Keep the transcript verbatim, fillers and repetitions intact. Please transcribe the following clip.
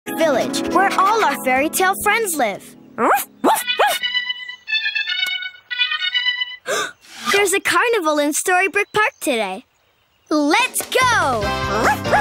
Village, where all our fairy tale friends live. There's a carnival in Storybrick Park today. Let's go!